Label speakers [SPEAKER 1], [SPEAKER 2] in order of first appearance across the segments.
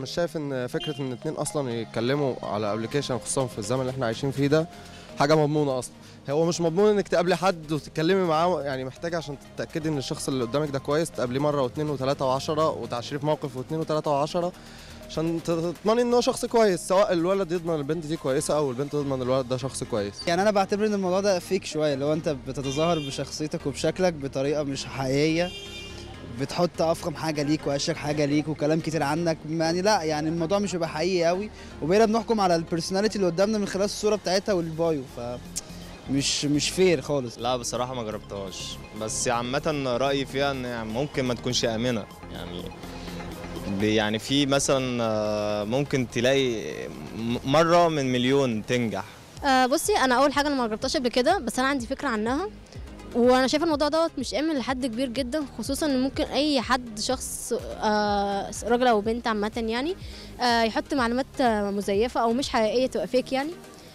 [SPEAKER 1] مش شايف ان فكره ان اتنين اصلا يتكلموا على ابلكيشن خصوصا في الزمن اللي احنا عايشين فيه ده حاجه مضمونه اصلا. هو مش مضمون انك تقابلي حد وتتكلمي معاه، يعني محتاجه عشان تتاكدي ان الشخص اللي قدامك ده كويس تقابليه مره واثنين وثلاثه وعشرة وتعشريه في موقف واثنين وثلاثه وعشرة عشان تضمني ان هو شخص كويس، سواء الولد يضمن البنت دي كويسه او البنت تضمن الولد ده شخص كويس.
[SPEAKER 2] يعني انا بعتبر ان الموضوع ده فيك شويه، اللي هو انت بتتظاهر بشخصيتك وبشكلك بطريقه مش حقيقيه، بتحط افخم حاجه ليك واشك حاجه ليك وكلام كتير عنك، يعني لا يعني الموضوع مش هيبقى حقيقي قوي، وبقينا بنحكم على البرسوناليتي اللي قدامنا من خلال الصوره بتاعتها والبايو، مش فير خالص.
[SPEAKER 3] لا بصراحة ما جربتهاش، بس عامة رأيي فيها ان ممكن ما تكونش آمنة. يعني في مثلا ممكن تلاقي مرة من مليون تنجح.
[SPEAKER 4] بصي انا اول حاجه انا ما جربتهاش قبل كده، بس انا عندي فكره عنها، وانا شايفه الموضوع دوت مش امن لحد كبير جدا، خصوصا ان ممكن اي حد شخص راجل او بنت عامه يعني يحط معلومات مزيفه او مش حقيقيه تبقى فيك يعني.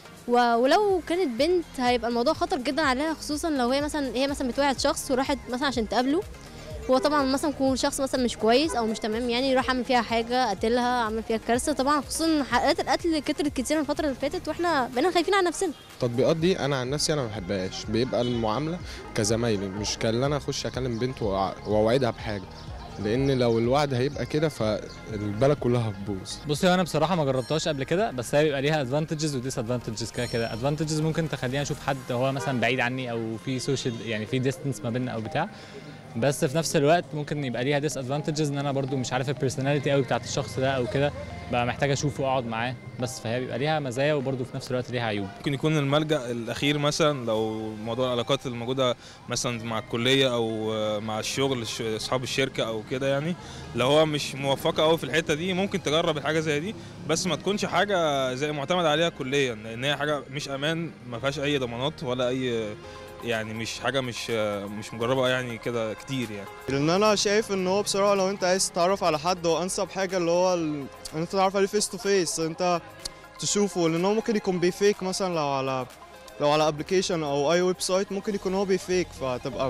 [SPEAKER 4] ولو كانت بنت هيبقى الموضوع خطر جدا عليها، خصوصا لو هي مثلا بتوعد شخص وراحت مثلا عشان تقابله، هو طبعا مثلا يكون شخص مثلا مش كويس او مش تمام، يعني يروح عامل فيها حاجه، قتلها، عامل فيها كارثه. طبعا خصوصا حالات القتل كترت كتير الفتره اللي فاتت واحنا بقينا خايفين على نفسنا.
[SPEAKER 5] التطبيقات دي انا عن نفسي انا ما بحبهاش، بيبقى المعامله كزمايلي مش كان انا اخش اكلم بنت واوعدها بحاجه، لان لو الوعد هيبقى كده فالبلد كلها هتبوظ.
[SPEAKER 6] بصي انا بصراحه ما جربتهاش قبل كده، بس هي بيبقى ليها ادفانتجز وديس ادفانتجز. كده ادفانتجز ممكن تخليني اشوف حد هو مثلا بعيد عني او في سوشيال يعني في ديستنس ما بيننا او بتاع، بس في نفس الوقت ممكن يبقى ليها ديس ادفانتجز ان انا برضو مش عارف البيرسوناليتي قوي بتاعت الشخص ده او كده، بقى محتاج اشوفه واقعد معاه، بس فهي بيبقى ليها مزايا وبرضو في نفس الوقت ليها عيوب.
[SPEAKER 7] ممكن يكون الملجأ الاخير مثلا لو موضوع العلاقات الموجوده مثلا مع الكليه او مع الشغل، اصحاب الشركه او كده، يعني لو هو مش موفقه قوي في الحته دي ممكن تجرب الحاجه زي دي، بس ما تكونش حاجه زي معتمد عليها كليا، لان هي حاجه مش امان، ما فيهاش اي ضمانات ولا اي، يعني مش حاجه مش مجربه يعني كده كتير يعني.
[SPEAKER 8] لان انا شايف ان هو بصراحه لو انت عايز تتعرف على حد هو انسب حاجه اللي هو ان انت تتعرف عليه فيس تو فيس، انت تشوفه، لان هو ممكن يكون بيفيك مثلا لو على ابلكيشن او اي ويب سايت ممكن يكون هو بيفيك، فتبقى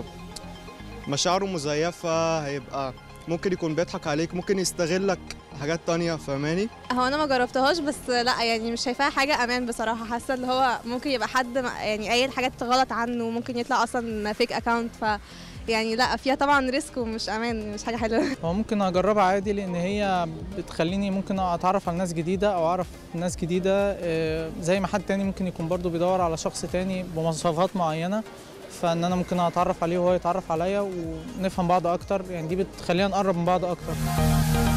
[SPEAKER 8] مشاعره مزيفه، هيبقى ممكن يكون بيضحك عليك، ممكن يستغلك حاجات تانية، فاهماني؟
[SPEAKER 9] هو انا ما جربتهاش، بس لا يعني مش شايفاها حاجه امان بصراحه، حاسه اللي هو ممكن يبقى حد يعني اي حاجات غلط عنه، ممكن يطلع اصلا فيك اكاونت، يعني لا فيها طبعا ريسك ومش امان، مش حاجه حلوه.
[SPEAKER 10] هو ممكن اجربها عادي، لان هي بتخليني ممكن اتعرف على ناس جديده او اعرف ناس جديده، زي ما حد تاني ممكن يكون برضو بيدور على شخص تاني بمواصفات معينه، فان انا ممكن اتعرف عليه وهو يتعرف عليا ونفهم بعض اكتر، يعني دي بتخلينا نقرب من بعض اكتر.